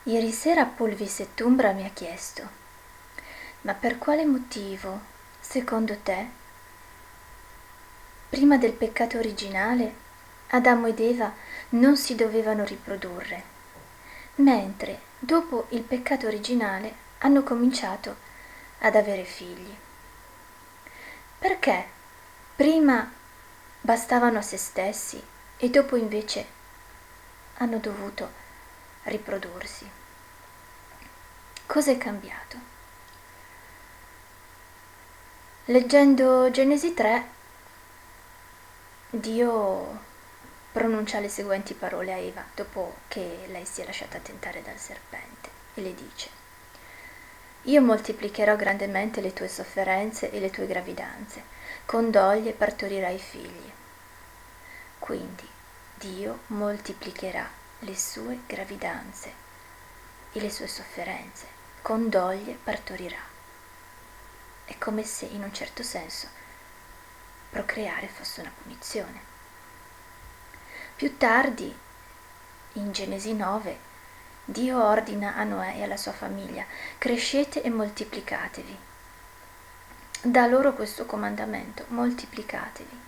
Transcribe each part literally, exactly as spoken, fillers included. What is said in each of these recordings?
Ieri sera Pulvis et Umbra mi ha chiesto: ma per quale motivo, secondo te, prima del peccato originale, Adamo ed Eva non si dovevano riprodurre, mentre dopo il peccato originale hanno cominciato ad avere figli? Perché prima bastavano a se stessi e dopo invece hanno dovuto riprodursi? Cosa è cambiato? Leggendo Genesi tre, Dio pronuncia le seguenti parole a Eva dopo che lei si è lasciata tentare dal serpente e le dice: io moltiplicherò grandemente le tue sofferenze e le tue gravidanze, con doglie partorirai figli. Quindi Dio moltiplicherà le sue gravidanze e le sue sofferenze, con doglie partorirà. È come se, in un certo senso, procreare fosse una punizione. Più tardi, in Genesi nove, Dio ordina a Noè e alla sua famiglia: crescete e moltiplicatevi. Dà loro questo comandamento: moltiplicatevi.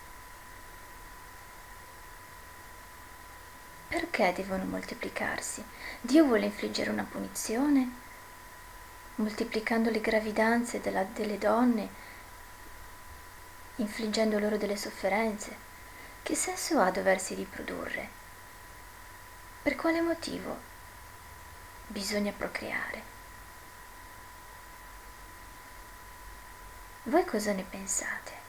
Perché devono moltiplicarsi? Dio vuole infliggere una punizione moltiplicando le gravidanze della, delle donne, infliggendo loro delle sofferenze? Che senso ha doversi riprodurre? Per quale motivo bisogna procreare? Voi cosa ne pensate?